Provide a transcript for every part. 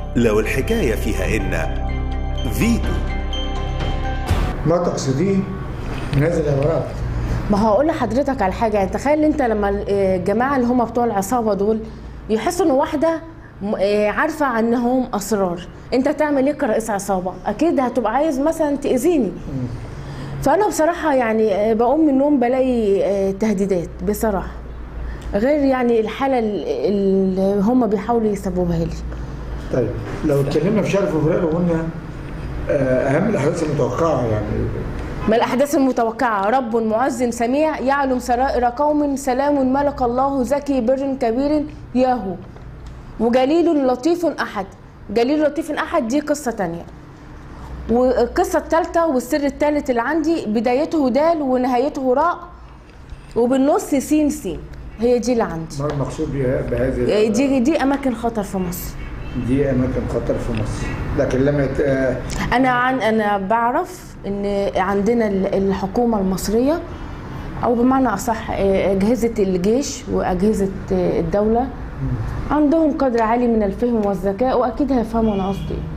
لو الحكاية فيها إن فيتو. ما تقصديه من هذه العبارات؟ ما هقول لحضرتك على حاجه، يعني تخيل انت لما الجماعه اللي هم بتوع العصابه دول يحسوا ان واحده عارفه عنهم اسرار، انت تعمل ايه كرئيس عصابه؟ اكيد هتبقى عايز مثلا تاذيني. فانا بصراحه يعني بقوم من النوم بلاقي تهديدات بصراحه، غير يعني الحاله اللي هم بيحاولوا يسببوها لي. طيب لو اتكلمنا في شهر فبراير وقلنا اهم الاحداث المتوقعه، يعني ما الأحداث المتوقعة؟ رب معز سميع يعلم سرائر قوم، سلام ملك الله زكي بر كبير ياهو، وجليل لطيف أحد. جليل لطيف أحد دي قصة تانية، والقصة الثالثة والسر الثالث اللي عندي بدايته دال ونهايته راء وبالنص سين سين. هي دي اللي عندي. ما المقصود بهذه؟ دي أماكن خطر في مصر. دي أماكن خطر في مصر، لكن لما أنا بعرف إن عندنا الحكومة المصرية، أو بمعنى أصح أجهزة الجيش وأجهزة الدولة عندهم قدر عالي من الفهم والذكاء، وأكيد هيفهموا أنا قصدي إيه.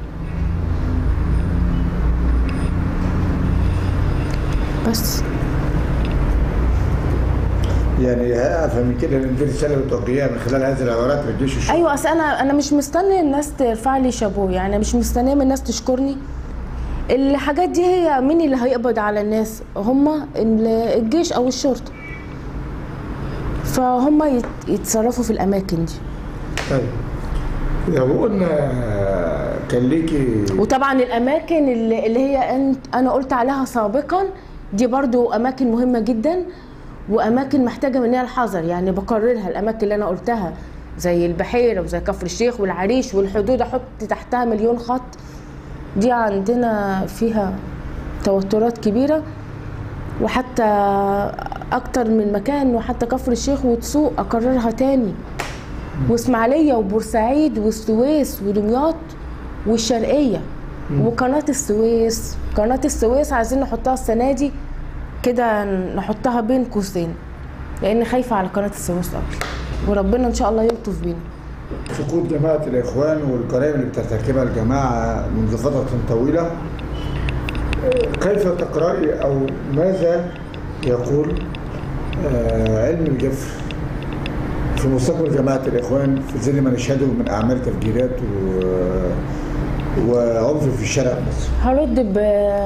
بس يعني افهم من كده ان دي رساله بتوجهيها من خلال هذه العبارات للجيش والشرطه. ايوه، اصل انا مش مستنيه الناس ترفع لي شابوه، يعني مش مستنيه من الناس تشكرني. الحاجات دي هي مين اللي هيقبض على الناس؟ هم الجيش او الشرطه، فهم يتصرفوا في الاماكن دي. طيب لو قلنا كان ليكي، وطبعا الاماكن اللي هي انا قلت عليها سابقا دي برضو اماكن مهمه جدا، واماكن محتاجه منها الحذر، يعني بقررها. الاماكن اللي انا قلتها زي البحيره وزي كفر الشيخ والعريش والحدود احط تحتها مليون خط، دي عندنا فيها توترات كبيره، وحتى اكتر من مكان، وحتى كفر الشيخ وتسوق اقررها تاني، واسماعيليه وبورسعيد والسويس ودمياط والشرقيه وقناه السويس. قناه السويس عايزين نحطها السنه دي كده، نحطها بين قوسين، لان خايفه على قناه السويس قوي، وربنا ان شاء الله يلطف بينا. سقوط جماعه الاخوان والجرائم اللي بترتكبها الجماعه منذ فتره طويله، كيف تقرأي او ماذا يقول علم الجفر في مستقبل جماعه الاخوان في ظل ما نشهده من اعمال تفجيرات وعنف في الشارع المصري؟ هرد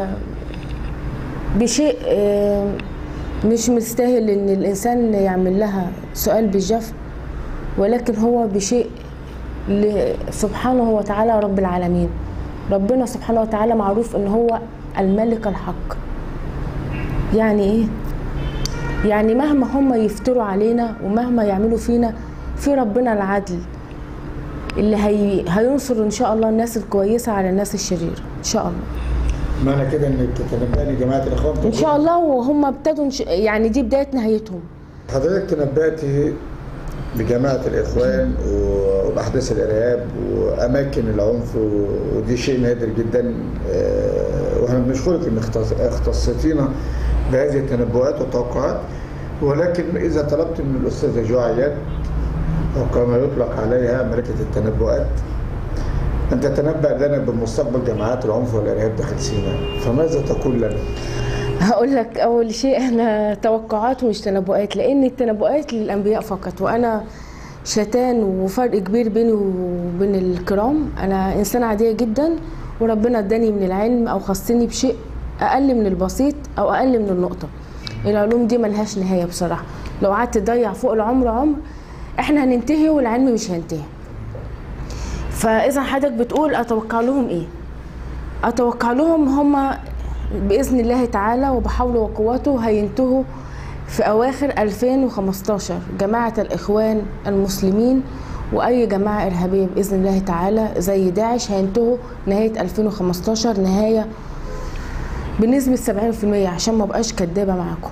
بشيء مش مستاهل ان الانسان يعمل لها سؤال بالجف، ولكن هو بشيء سبحانه وتعالى رب العالمين. ربنا سبحانه وتعالى معروف ان هو الملك الحق. يعني ايه؟ يعني مهما هم يفتروا علينا ومهما يعملوا فينا، في ربنا العدل اللي هينصر ان شاء الله الناس الكويسه على الناس الشريره ان شاء الله. معنى كده انك تتنبأي لجماعه الاخوان ان شاء الله، وهم ابتدوا يعني دي بدايه نهايتهم. حضرتك تنبأتي لجماعه الاخوان واحداث الارهاب واماكن العنف، ودي شيء نادر جدا، واحنا بنشكرك انك اختصيتينا بهذه التنبؤات والتوقعات. ولكن اذا طلبت من الاستاذه جو عياد، وكما يطلق عليها ملكه التنبؤات، أن تتنبأ لنا بمستقبل جماعات العنف والإرهاب داخل سيناء، فماذا تقول لنا؟ هقول لك أول شيء أنا توقعات ومش تنبؤات، لأن التنبؤات للأنبياء فقط، وأنا شتان وفرق كبير بيني وبين الكرام. أنا إنسانة عادية جدا، وربنا اداني من العلم أو خصني بشيء أقل من البسيط أو أقل من النقطة. العلوم دي ملهاش نهاية بصراحة، لو قعدت تضيع فوق العمر عمر إحنا هننتهي والعلم مش هينتهي. فإذا حضرتك بتقول أتوقع لهم إيه؟ أتوقع لهم هم بإذن الله تعالى وبحوله وقوته هينتهوا في أواخر 2015. جماعة الإخوان المسلمين وأي جماعة إرهابية بإذن الله تعالى زي داعش هينتهوا نهاية 2015، نهاية بنسبة 70%، عشان ما بقاش كدابة معاكم.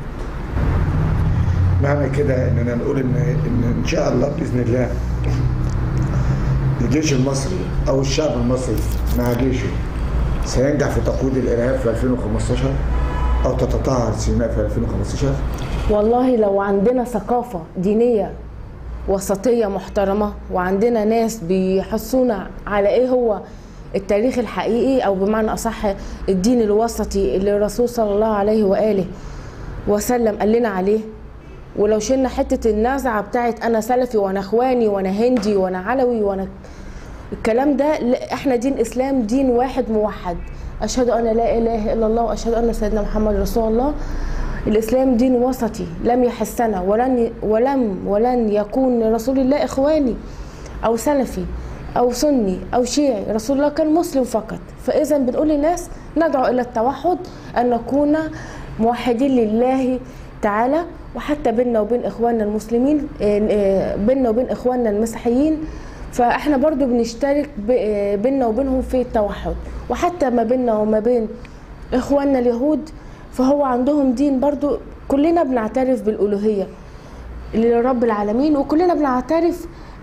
معنى كده إننا نقول إن شاء الله بإذن الله الجيش المصري أو الشعب المصري مع جيشه سينجح في تقويض الإرهاب في 2015 أو تتطهر سيناء في 2015؟ والله لو عندنا ثقافة دينية وسطية محترمة، وعندنا ناس بيحثونا على ايه هو التاريخ الحقيقي، او بمعنى اصح الدين الوسطي اللي الرسول صلى الله عليه وآله وسلم قال لنا عليه. ولو شلنا حتة النزعة بتاعت انا سلفي وانا اخواني وانا هندي وانا علوي وانا الكلام ده، احنا دين اسلام دين واحد موحد، اشهد ان لا اله الا الله واشهد ان سيدنا محمد رسول الله. الاسلام دين وسطي لم يحسنا ولن يكون رسول الله اخواني او سلفي او سني او شيعي، رسول الله كان مسلم فقط. فاذا بنقول للناس ندعو الى التوحد، ان نكون موحدين لله تعالى، وحتى بيننا وبين اخواننا المسلمين، بيننا وبين اخواننا المسيحيين، فاحنا برضو بنشترك بيننا وبينهم في التوحد. وحتى ما بيننا وما بين اخواننا اليهود فهو عندهم دين برضو، كلنا بنعترف بالالوهيه لرب العالمين، وكلنا بنعترف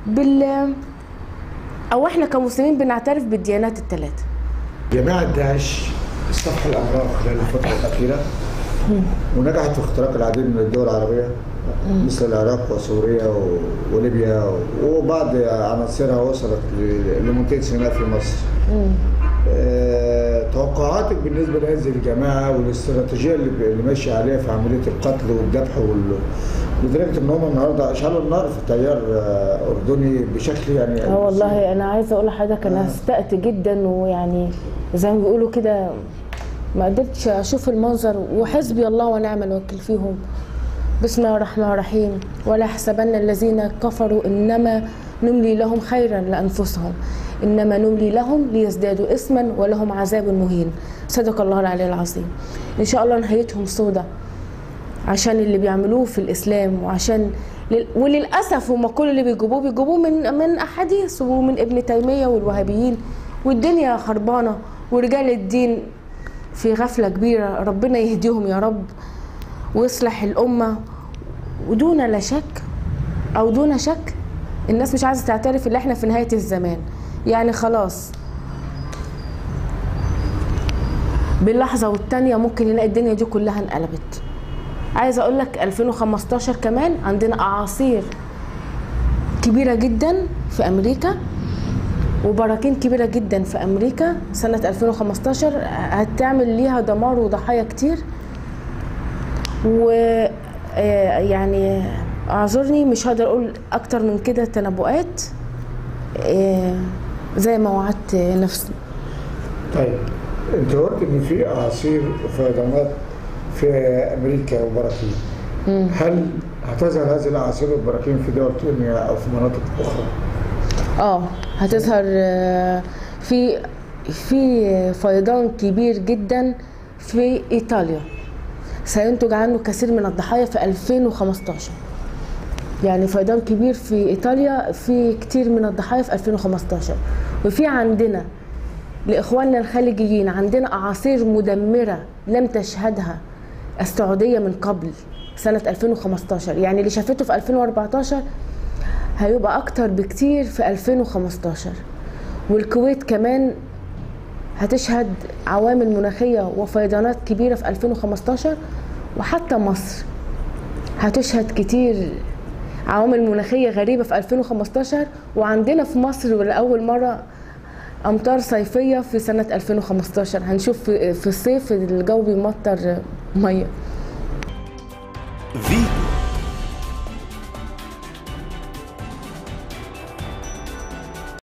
او احنا كمسلمين بنعترف بالديانات الثلاثه. جماعه داعش استفحوا الامراض خلال الفتره الاخيره، ونجحت في اختراق العديد من الدول العربيه مثل العراق وسوريا وليبيا، وبعض عناصرها وصلت لمنطقه سيناء في مصر. توقعاتك بالنسبه لهذه الجماعه والاستراتيجيه اللي ماشيه عليها في عمليه القتل والذبح لدرجه ان هم النهارده اشعلوا النار في تيار اردني بشكل يعني والله انا عايزه اقول لحضرتك انا استأت جدا، ويعني زي ما بيقولوا كده ما قدرتش اشوف المنظر، وحسبي الله ونعم الوكيل فيهم. بسم الله الرحمن الرحيم. ولا يحسبن الذين كفروا انما نملي لهم خيرا لانفسهم انما نملي لهم ليزدادوا اثما ولهم عذاب مهين. صدق الله العلي العظيم. ان شاء الله نهايتهم سودة عشان اللي بيعملوه في الاسلام، وعشان وللاسف هم كل اللي بيجيبوه من احاديث ومن ابن تيميه والوهابيين، والدنيا خربانه ورجال الدين في غفله كبيره. ربنا يهديهم يا رب ويصلح الامه. ودون لا شك او دون شك الناس مش عايزه تعترف ان احنا في نهايه الزمان، يعني خلاص باللحظه والتانيه ممكن نلاقي الدنيا دي كلها انقلبت. عايزه اقول لك 2015 كمان عندنا اعاصير كبيره جدا في امريكا وبراكين كبيره جدا في امريكا. سنه 2015 هتعمل ليها دمار وضحايا كتير، ويعني اعذرني مش هقدر اقول اكتر من كده تنبؤات زي ما وعدت نفسي. طيب انت قلت ان في اعاصير وفيضانات في امريكا وبراكين، هل هتظهر هذه الاعاصير والبراكين في دول ثانيه او في مناطق اخرى؟ هتظهر في فيضان كبير جدا في ايطاليا سينتج عنه كثير من الضحايا في 2015. يعني فيضان كبير في ايطاليا في كتير من الضحايا في 2015. وفي عندنا لاخواننا الخليجيين عندنا اعاصير مدمره لم تشهدها السعوديه من قبل سنه 2015. يعني اللي شافته في 2014 هيبقى اكتر بكتير في 2015. والكويت كمان هتشهد عوامل مناخيه وفيضانات كبيره في 2015. وحتى مصر هتشهد كتير عوامل مناخيه غريبه في 2015. وعندنا في مصر لاول مره امطار صيفيه في سنه 2015. هنشوف في الصيف الجو بيمطر ميه.